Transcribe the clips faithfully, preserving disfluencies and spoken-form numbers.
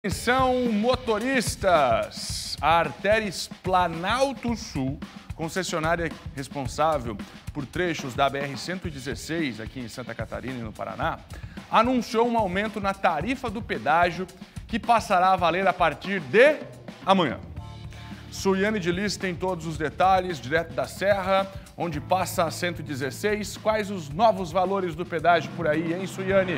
Atenção, motoristas! A Arteris Planalto Sul, concessionária responsável por trechos da B R cento e dezesseis, aqui em Santa Catarina e no Paraná, anunciou um aumento na tarifa do pedágio que passará a valer a partir de amanhã. Suiane de Lis tem todos os detalhes, direto da Serra, onde passa a cento e dezesseis. Quais os novos valores do pedágio por aí, hein, Suiane?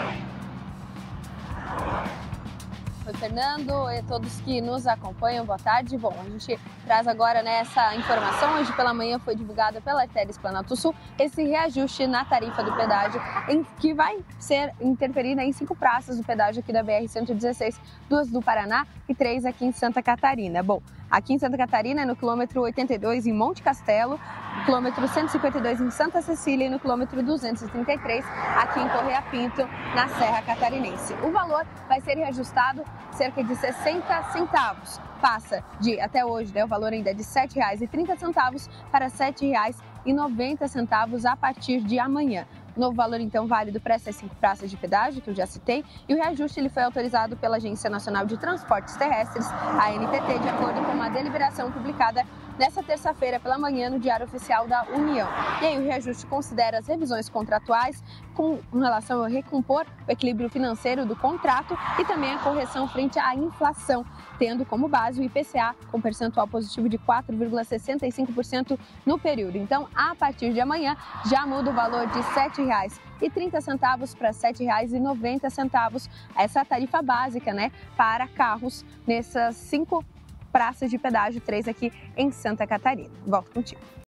Oi, Fernando, e todos que nos acompanham, boa tarde. Bom, a gente traz agora, né, essa informação. Hoje pela manhã foi divulgada pela Arteris Planalto Sul esse reajuste na tarifa do pedágio, em, que vai ser interferir, né, em cinco praças do pedágio aqui da B R cento e dezesseis, duas do Paraná e três aqui em Santa Catarina. Bom, aqui em Santa Catarina, no quilômetro oitenta e dois, em Monte Castelo, no quilômetro cento e cinquenta e dois, em Santa Cecília, e no quilômetro duzentos e trinta e três, aqui em Correia Pinto, na Serra Catarinense. O valor vai ser reajustado cerca de sessenta centavos. Passa de, até hoje, né, o valor ainda é de sete reais e trinta centavos para sete reais e noventa centavos a partir de amanhã. O novo valor, então, válido para essas cinco praças de pedágio que eu já citei, e o reajuste ele foi autorizado pela Agência Nacional de Transportes Terrestres, a A N T T, de acordo com uma deliberação publicada nesta terça-feira pela manhã no Diário Oficial da União. E aí o reajuste considera as revisões contratuais com relação a recompor o equilíbrio financeiro do contrato e também a correção frente à inflação, tendo como base o I P C A com percentual positivo de quatro vírgula sessenta e cinco por cento no período. Então, a partir de amanhã, já muda o valor de sete reais e trinta centavos para sete reais e noventa centavos, essa é a tarifa básica, né, para carros nessas cinco praças de pedágio, três aqui em Santa Catarina. Volto contigo.